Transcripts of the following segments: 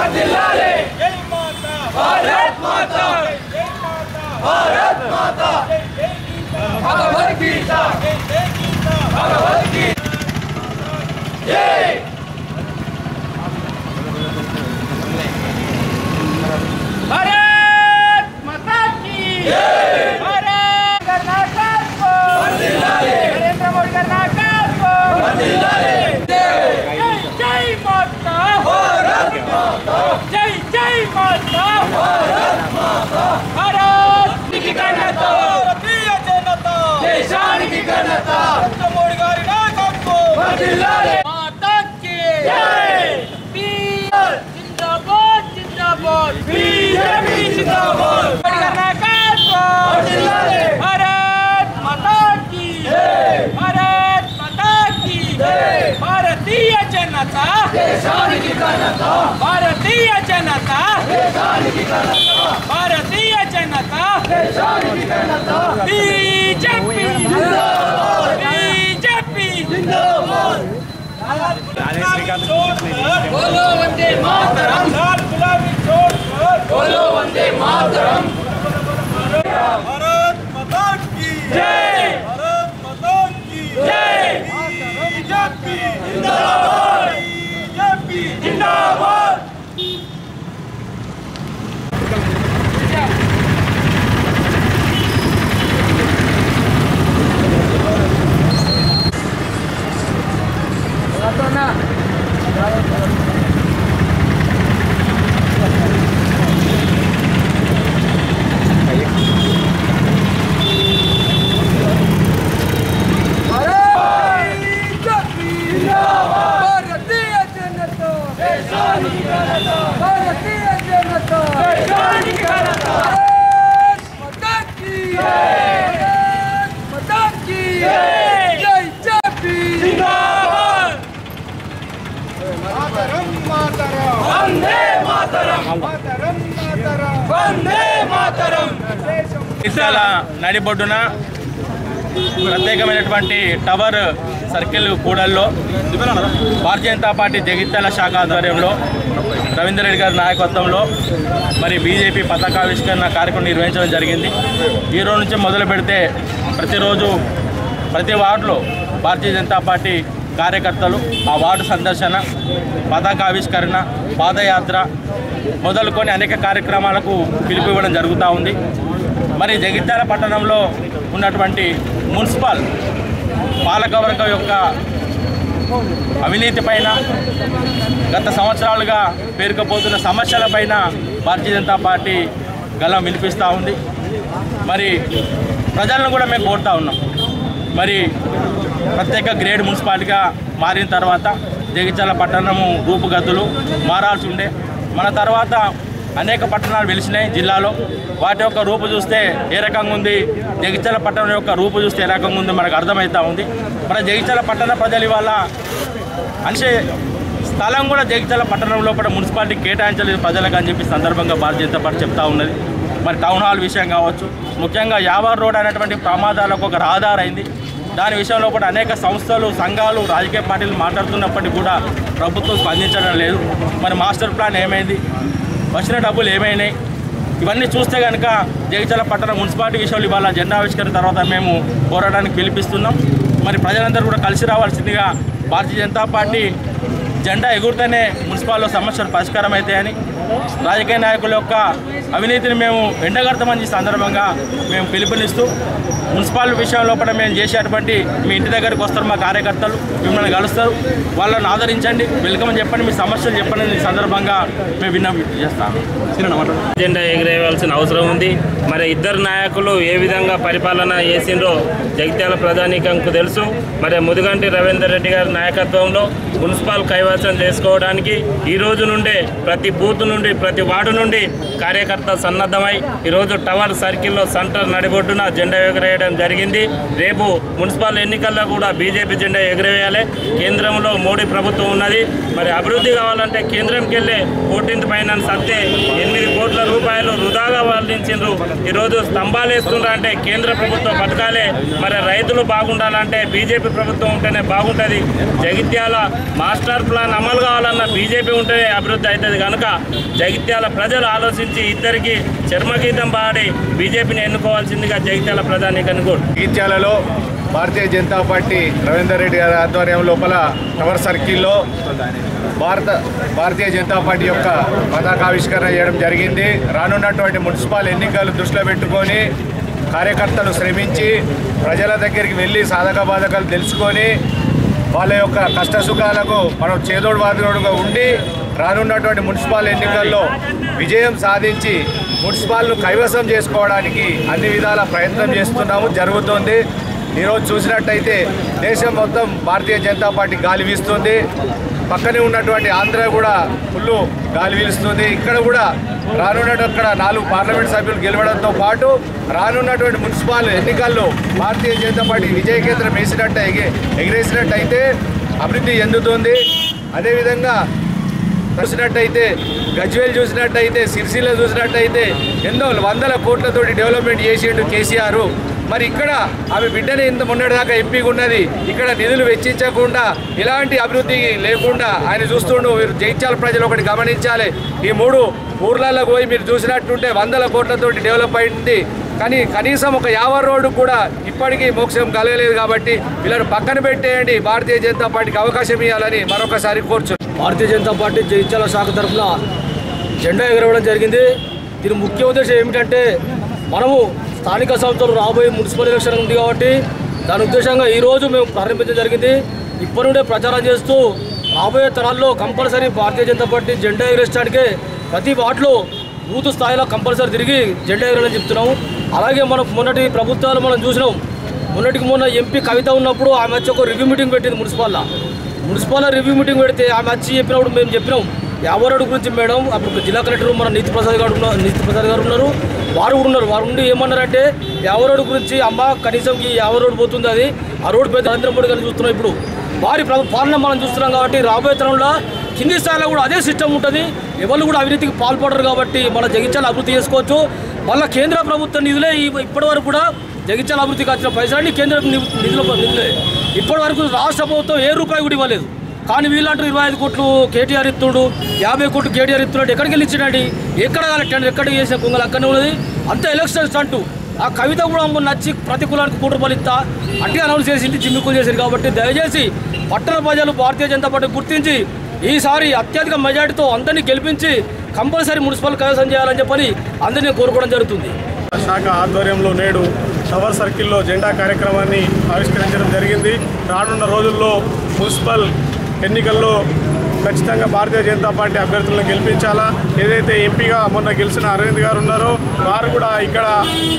वर्धिल्लाले जय माता भारत माता जय माता भारत माता भगवद गीता भगवद गीता जय भारत माता की जय भारत कर्नाटक को वर्धिल्लाले नरेंद्र मोदी कर्नाटक को वर्धिल्लाले जय माता भारत माता जय जय माता भारत माता भारत की ఘనత भारतीय जनता देशाనికి ఘనత नरेंद्र मोदी గారి నాయకత్వం వర్ధిల్లాలి माता की जय जिंदाबाद जिंदाबाद बीजेपी जिंदाबाद कर्नाटक वर्धिल्लाలి भारत माता की जय भारत माता की जय भारतीय जनता देशाనికి ఘనత भारतीय जनता देशाనికి ఘనత भारतीय जनता देशाనికి ఘనత बीजेपी जिंदाबाद बीजेपी जिंदाबाद बोलो वंदे मातरम लाल गुलाबी छोड़कर बोलो वंदे मातरम भारत माता की जय भारत माता की जय बीजेपी जिंदाबाद बीजेपी जिंदाबाद నడిబొడ్డున ప్రత్యేకమైనటువంటి టవర్ సర్కిల్ కూడల్లో భారతీయ జనతా పార్టీ జగిత్యాల శాఖ ఆధ్వర్యంలో రవీందర్ రెడ్డి గారి నాయకత్వంలో మరి బీజేపీ పతాకావిష్కరణ కార్యక్రమం నిర్వహించడం జరిగింది. ఈ రోజు నుంచి మొదలు పెడితే ప్రతిరోజు ప్రతి వార్డులో భారతీయ జనతా పార్టీ కార్యకర్తలు ఆ వార్డు సందర్శన, పతాకావిష్కరణ, పాదయాత్ర మొదలుకొని అనేక కార్యక్రమాలకు పిలుపు ఇవ్వడం జరుగుతూ ఉంది. మరి జగిత్యాల పట్టణంలో ఉన్నటువంటి మున్సిపల్ పాలకవర్గం యొక్క అవినీతి పైన, గత సంవత్సరాలుగా పేరుకుపోతున్న సమస్యలపైన భారతీయ జనతా పార్టీ గళం వినిపిస్తూ ఉంది. మరి ప్రజలను కూడా మేము కోరుతూ ఉన్నాం. మరి ప్రత్యేక గ్రేడ్ మున్సిపాలిటీగా మారిన తర్వాత జగిత్యాల పట్టణము రూపుగతులు మారాల్సి ఉండే. మన తర్వాత అనేక పట్టణాలు వెలిసినాయి జిల్లాలో. వాటి యొక్క రూపు చూస్తే ఏ రకంగా ఉంది, జగిత్యాల పట్టణం యొక్క రూపు చూస్తే ఏ రకంగా ఉంది మనకు అర్థమవుతూ ఉంది. మన జగిత్యాల పట్టణ ప్రజలు ఇవాళ అనిసే స్థలం కూడా జగిత్యాల పట్టణంలో కూడా మున్సిపాలిటీ కేటాయించలేదు ప్రజలకు అని చెప్పి సందర్భంగా భారతీయ జనతా పార్టీ చెప్తా ఉన్నది. మరి టౌన్ హాల్ విషయం కావచ్చు, ముఖ్యంగా యావార్ రోడ్ అనేటువంటి ప్రమాదాలకు ఒక రహదారైంది. దాని విషయంలో కూడా అనేక సంస్థలు, సంఘాలు, రాజకీయ పార్టీలు మాట్లాడుతున్నప్పటికీ కూడా ప్రభుత్వం స్పందించడం లేదు. మరి మాస్టర్ ప్లాన్ ఏమైంది, వచ్చిన డబ్బులు ఏమైనాయి, ఇవన్నీ చూస్తే కనుక జగిత్యాల పట్టణ మున్సిపాలిటీ విషయంలో ఇవాళ జెండా ఆవిష్కరణ తర్వాత మేము పోరాటానికి పిలిపిస్తున్నాం. మరి ప్రజలందరూ కూడా కలిసి రావాల్సిందిగా, భారతీయ జనతా పార్టీ జెండా ఎగురుతూనే మున్సిపాల్లో సమస్యలు పరిష్కారం అవుతాయని, రాజకీయ నాయకుల యొక్క అవినీతిని మేము ఎండగడతామని సందర్భంగా మేము పిలుపునిస్తూ, మున్సిపల్ విషయంలో కూడా మేము చేసేటువంటి మీ ఇంటి దగ్గరికి వస్తారు మా కార్యకర్తలు, మిమ్మల్ని కలుస్తారు, వాళ్ళని ఆదరించండి, వెల్కమ్ అని చెప్పండి, మీ సమస్యలు చెప్పండి ఈ సందర్భంగా మేము విన్నవించి చేస్తాము. జెండా ఎగిరేయవలసిన అవసరం ఉంది. మరి ఇద్దరు నాయకులు ఏ విధంగా పరిపాలన చేసిండ్రో జగిత్యాల ప్రజానీకంకు తెలుసు. మరి ముదిగంటి రవీందర్ రెడ్డి గారి నాయకత్వంలో మున్సిపల్ కైవసం చేసుకోవడానికి ఈ రోజు నుండే ప్రతి బూత్ నుండి, ప్రతి వార్డు నుండి కార్యకర్త సన్నద్ధమై ఈరోజు టవర్ సర్కిల్లో సెంటర్ నడిబొడ్డున జెండా ఎగరేయడం జరిగింది. రేపు మున్సిపల్ ఎన్నికల్లో కూడా బీజేపీ జెండా ఎగరేయాలి. కేంద్రంలో మోడీ ప్రభుత్వం ఉన్నది. మరి అభివృద్ధి కావాలంటే కేంద్రంకి వెళ్ళే 14th ఫైనాన్స్ అత్తే 8 కోట్ల రూపాయలు వృధాగా వాదించిండ్రు ఈరోజు స్తంభాలు వేస్తుండ్రు అంటే కేంద్ర ప్రభుత్వ పథకాలే, మరి రైతులు బాగుండాలంటే బీజేపీ ప్రభుత్వం ఉంటేనే బాగుంటుంది. జగిత్యాల మాస్టర్ ప్లాన్ అమలు కావాలన్న బీజేపీ ఉంటేనే అభివృద్ధి అవుతుంది. కనుక జగిత్యాల ప్రజలు ఆలోచించి ఇద్దరికి చర్మగీతం పాడి బీజేపీని ఎన్నుకోవాల్సిందిగా జగిత్యాల ప్రధానికని కోరు. జగిత్యాలలో భారతీయ జనతా పార్టీ రవీందర్ రెడ్డి గారి ఆధ్వర్యం లోపల టవర్ సర్కిల్లో భారతీయ జనతా పార్టీ యొక్క పతాకావిష్కరణ చేయడం జరిగింది. రానున్నటువంటి మున్సిపల్ ఎన్నికలు దృష్టిలో పెట్టుకొని కార్యకర్తలు శ్రమించి ప్రజల దగ్గరికి వెళ్ళి సాధక బాధకాలు తెలుసుకొని వాళ్ళ యొక్క కష్ట సుఖాలకు మనం చేదోడు వాదోడుగా ఉండి రానున్నటువంటి మున్సిపల్ ఎన్నికల్లో విజయం సాధించి మున్సిపాల్ను కైవసం చేసుకోవడానికి అన్ని విధాల ప్రయత్నం చేస్తున్నాము, జరుగుతుంది. ఈరోజు చూసినట్టయితే దేశం మొత్తం భారతీయ జనతా పార్టీ గాలి వీస్తుంది. పక్కనే ఉన్నటువంటి ఆంధ్ర కూడా ఫుల్ గాలి వీలుస్తుంది. ఇక్కడ కూడా రానున్నటువంటి 4 పార్లమెంట్ సభ్యులు గెలవడంతో పాటు రానున్నటువంటి మున్సిపల్ ఎన్నికల్లో భారతీయ జనతా పార్టీ విజయకేంద్రం ఎగిరేసినట్టయితే అభివృద్ధి చెందుతుంది. అదేవిధంగా చూసినట్టయితే గజ్వేల్ చూసినట్టయితే సిరిసిల్ల చూసినట్టయితే ఎన్నో వందల కోట్లతోటి డెవలప్మెంట్ చేసిండు కేసీఆర్. మరి ఇక్కడ ఆమె బిడ్డని ఇంత మొన్నటిదాకా ఎంపీగా ఉన్నది, ఇక్కడ నిధులు వెచ్చించకుండా ఇలాంటి అభివృద్ధి లేకుండా ఆయన చూస్తుండు. మీరు జగిత్యాల ప్రజలు ఒకటి గమనించాలి, ఈ 3 ఊర్లలో పోయి మీరు చూసినట్టుంటే వందల కోట్లతోటి డెవలప్ అయింది, కానీ కనీసం ఒక 50 రోడ్డు కూడా ఇప్పటికీ మోక్షం కలగలేదు. కాబట్టి వీళ్ళని పక్కన పెట్టేయండి, భారతీయ జనతా పార్టీకి అవకాశం ఇవ్వాలని మరొకసారి కోరుచు. భారతీయ జనతా పార్టీ జగిత్యాల శాఖ తరఫున జెండా ఎగరవడం జరిగింది. దీని ముఖ్య ఉద్దేశం ఏమిటంటే మనము స్థానిక సంస్థలు రాబోయే మున్సిపల్ ఎలక్షన్ ఉంది కాబట్టి దాని ఉద్దేశంగా ఈరోజు మేము ప్రారంభించడం జరిగింది. ఇప్పటి నుండే ప్రచారం చేస్తూ రాబోయే తరాల్లో కంపల్సరీ భారతీయ జనతా పార్టీ జెండా ఎగరేయడానికే ప్రతి వార్డులో బూత్ స్థాయిలో కంపల్సరీ తిరిగి జెండా ఎగరేయాలని చెప్తున్నాము. అలాగే మనం మొన్నటి ప్రభుత్వాలు మనం చూసినాం. మొన్న ఎంపీ కవిత ఉన్నప్పుడు ఆమె వచ్చి ఒక రివ్యూ మీటింగ్ పెట్టింది మున్సిపల్ రివ్యూ మీటింగ్ పెడితే ఆమె వచ్చి చెప్పినప్పుడు మేము చెప్పినాం 50 రోడ్డు గురించి మేడం. అప్పుడు జిల్లా కలెక్టర్ మన నీతి ప్రసాద్ గారు ఉన్నారు, వారు ఉండి ఏమన్నారంటే 50 రోడ్డు గురించి అమ్మ కనీసం ఈ 50 రోడ్డు పోతుంది, అది ఆ రోడ్డు పెద్ద నరేంద్ర మోడీ గారిని చూస్తున్నాం. ఇప్పుడు వారి పాలన మనం చూస్తున్నాం కాబట్టి రాబోయే తరంలో కింది స్థాయిలో కూడా అదే సిస్టమ్ ఉంటుంది. ఎవరు కూడా అవినీతికి పాల్పడరు కాబట్టి మన జగిత్యాల అభివృద్ధి చేసుకోవచ్చు. మళ్ళీ కేంద్ర ప్రభుత్వ నిధులే ఇప్పటి వరకు కూడా జగిత్యాల అభివృద్ధికి వచ్చిన పైసలన్నీ కేంద్ర నిధులే. ఇప్పటి వరకు రాష్ట్ర ప్రభుత్వం ఏ రూపాయి కూడా ఇవ్వలేదు. కానీ వీళ్ళంటూ 25 కోట్లు కేటీఆర్ ఇస్తుండు, 50 కోట్లు కేటీఆర్ ఇస్తున్నాడు. ఎక్కడికి వెళ్ళి ఇచ్చినాడు, ఎక్కడ కాలెట్టాడు, ఎక్కడ చేసిన కొంగలు అక్కడనే ఉన్నది. అంతే ఎలక్షన్స్ అంటూ ఆ కవిత కూడా నచ్చి ప్రతి కులానికి 1 కోటి రూపాయలు ఇస్తా అంటే అనౌన్స్ చేసింది, జిమ్మికులు చేసింది. కాబట్టి దయచేసి పట్టణ ప్రజలు భారతీయ జనతా పార్టీ గుర్తించి ఈసారి అత్యధిక మెజార్టీతో అందరినీ గెలిపించి కంపల్సరీ మున్సిపల్ కైవసం చేయాలని చెప్పని అందరినీ కోరుకోవడం జరుగుతుంది. శాఖ ఆధ్వర్యంలో నేడు టవర్ సర్కిల్లో జెండా కార్యక్రమాన్ని ఆవిష్కరించడం జరిగింది. రానున్న రోజుల్లో మున్సిపల్ ఎన్నికల్లో ఖచ్చితంగా భారతీయ జనతా పార్టీ అభ్యర్థులను గెలిపించాలా. ఏదైతే ఎంపీగా మొన్న గెలిచిన అరవింద్ గారు ఉన్నారో వారు కూడా ఇక్కడ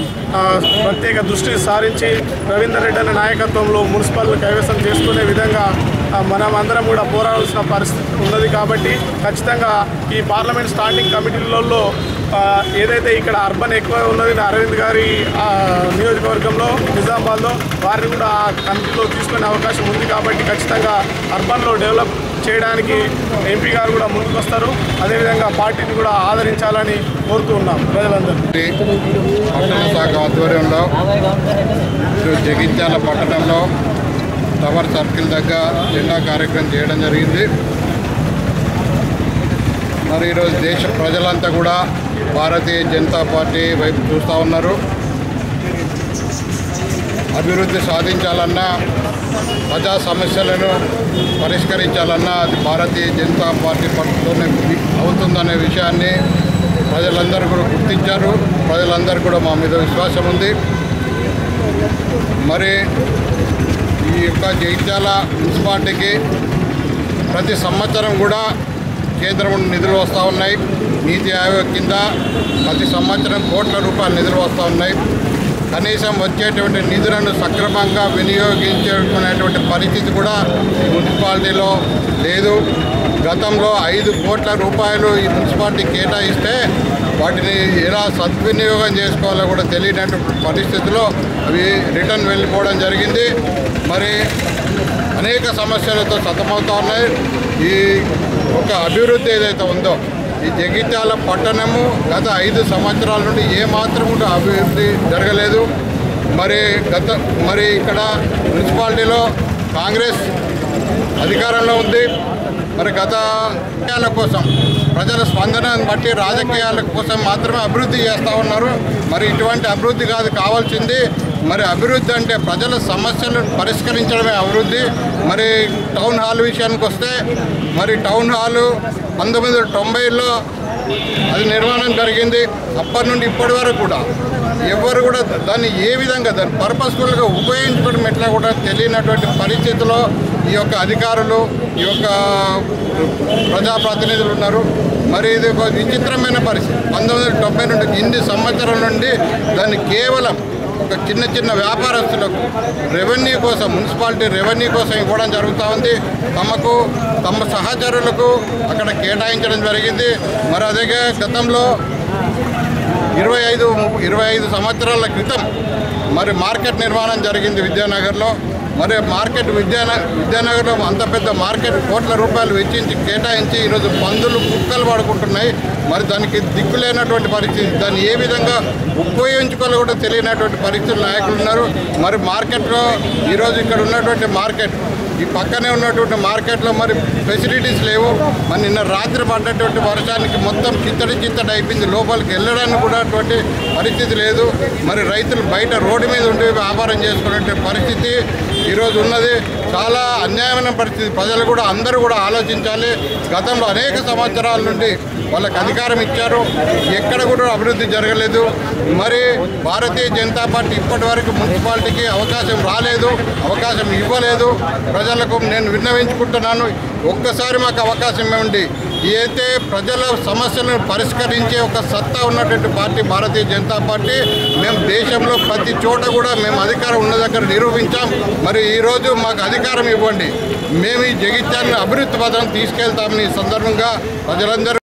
ప్రత్యేక దృష్టి సారించి రవీందర్ రెడ్డి అనే నాయకత్వంలో మున్సిపల్ కైవసం చేసుకునే విధంగా మనం అందరం కూడా పోరాడాల్సిన పరిస్థితి ఉన్నది. కాబట్టి ఖచ్చితంగా ఈ పార్లమెంట్ స్టాండింగ్ కమిటీలలో ఏదైతే ఇక్కడ అర్బన్ ఎక్కువ ఉన్నది అరవింద్ గారి నియోజకవర్గంలో నిజామాబాద్లో వారిని కూడా ఆ కమిటీలో తీసుకునే అవకాశం ఉంది. కాబట్టి ఖచ్చితంగా అర్బన్లో డెవలప్ చేయడానికి ఎంపీ గారు కూడా ముందుకు వస్తారు. అదేవిధంగా పార్టీని కూడా ఆదరించాలని కోరుతూ ఉన్నాం ప్రజలందరూ. పట్టణ శాఖ ఆధ్వర్యంలో జగిత్యాల పట్టణంలో టవర్ సర్కిల్ దగ్గర జెండా కార్యక్రమం చేయడం జరిగింది. మరి ఈరోజు దేశ ప్రజలంతా కూడా భారతీయ జనతా పార్టీ వైపు చూస్తూ ఉన్నారు. అభివృద్ధి సాధించాలన్నా ప్రజా సమస్యలను పరిష్కరించాలన్నా అది భారతీయ జనతా పార్టీ పట్టుతోనే అవుతుందనే విషయాన్ని ప్రజలందరూ కూడా గుర్తించారు. ప్రజలందరూ కూడా మా మీద విశ్వాసం ఉంది. మరి ఈ యొక్క జగిత్యాల మున్సిపాలిటీకి ప్రతి సంవత్సరం కూడా కేంద్రం నిధులు వస్తూ ఉన్నాయి. నీతి ఆయోగ్ కింద ప్రతి సంవత్సరం కోట్ల రూపాయల నిధులు వస్తూ ఉన్నాయి. కనీసం వచ్చేటువంటి నిధులను సక్రమంగా వినియోగించుకునేటువంటి పరిస్థితి కూడా ఈ మున్సిపాలిటీలో లేదు. గతంలో 5 కోట్ల రూపాయలు ఈ మున్సిపాలిటీ కేటాయిస్తే వాటిని ఎలా సద్వినియోగం చేసుకోవాలో కూడా తెలియనటువంటి పరిస్థితిలో అవి రిటర్న్ వెళ్ళిపోవడం జరిగింది. మరి అనేక సమస్యలతో సతమవుతూ ఉన్నాయి. ఈ ఒక అభివృద్ధి ఏదైతే ఉందో ఈ జగిత్యాల పట్టణము గత 5 సంవత్సరాల నుండి ఏమాత్రం కూడా అభివృద్ధి జరగలేదు. మరి ఇక్కడ మున్సిపాలిటీలో కాంగ్రెస్ అధికారంలో ఉంది. మరి గత రాజకీయాల కోసం ప్రజల స్పందనను బట్టి రాజకీయాల కోసం మాత్రమే అభివృద్ధి చేస్తూ ఉన్నారు. మరి ఇటువంటి అభివృద్ధి కావాల్సింది. మరి అభివృద్ధి అంటే ప్రజల సమస్యలను పరిష్కరించడమే అభివృద్ధి. మరి టౌన్ హాల్ విషయానికి వస్తే మరి టౌన్ హాలు 1990లో అది నిర్మాణం జరిగింది. అప్పటి నుండి ఇప్పటి వరకు కూడా ఎవరు కూడా దాన్ని ఏ విధంగా దాన్ని పర్పస్ఫుల్గా ఉపయోగించుకోవడం ఎట్లా కూడా తెలియనటువంటి పరిస్థితిలో ఈ యొక్క అధికారులు ఈ యొక్క ప్రజాప్రతినిధులు ఉన్నారు. మరి ఇది ఒక విచిత్రమైన పరిస్థితి. 1970 నుండి ఇన్ని సంవత్సరాల నుండి దాన్ని కేవలం ఒక చిన్న వ్యాపారస్తులకు రెవెన్యూ కోసం మున్సిపాలిటీ రెవెన్యూ కోసం ఇవ్వడం జరుగుతూ ఉంది. తమ సహచరులకు అక్కడ కేటాయించడం జరిగింది. మరి అదే గతంలో 25 సంవత్సరాల క్రితం మరి మార్కెట్ నిర్మాణం జరిగింది విద్యానగర్లో. మరి విద్యానగర్లో అంత పెద్ద మార్కెట్ కోట్ల రూపాయలు వెచ్చించి కేటాయించి ఈరోజు పందులు కుక్కలు పడుకుంటున్నాయి. మరి దానికి దిక్కులేనటువంటి పరిస్థితి, దాన్ని ఏ విధంగా ఉపయోగించుకోవాలో కూడా తెలియనటువంటి పరిస్థితులు నాయకులు ఉన్నారు. మరి మార్కెట్లో ఈరోజు ఇక్కడ ఉన్నటువంటి మార్కెట్ ఈ పక్కనే ఉన్నటువంటి మార్కెట్లో మరి ఫెసిలిటీస్ లేవు. మరి నిన్న రాత్రి పడ్డటువంటి వర్షానికి మొత్తం చిత్తడి అయిపోయింది. లోపలికి వెళ్ళడానికి కూడా అటువంటి పరిస్థితి లేదు. మరి రైతులు బయట రోడ్డు మీద ఉండి వ్యాపారం చేసుకునే పరిస్థితి ఈరోజు ఉన్నది. చాలా అన్యాయమైన పరిస్థితి. ప్రజలు కూడా అందరూ కూడా ఆలోచించాలి. గతంలో అనేక సంవత్సరాల నుండి వాళ్ళకి అధికారం ఇచ్చారు, ఎక్కడ కూడా అభివృద్ధి జరగలేదు. మరి భారతీయ జనతా పార్టీ ఇప్పటి వరకు మున్సిపాలిటీకి అవకాశం రాలేదు, అవకాశం ఇవ్వలేదు. ప్రజలకు నేను విన్నవించుకుంటున్నాను, ఒక్కసారి మాకు అవకాశం ఇవ్వండి. అయితే ప్రజల సమస్యలను పరిష్కరించే ఒక సత్తా ఉన్నటువంటి పార్టీ భారతీయ జనతా పార్టీ. మేము దేశంలో ప్రతి చోట కూడా మేము అధికారం ఉన్న దగ్గర నిరూపించాం. మరి ఈరోజు మాకు అధికారం ఇవ్వండి, మేము ఈ జగిత్యాలను అభివృద్ధి పథకం తీసుకెళ్తామని ఈ సందర్భంగా ప్రజలందరూ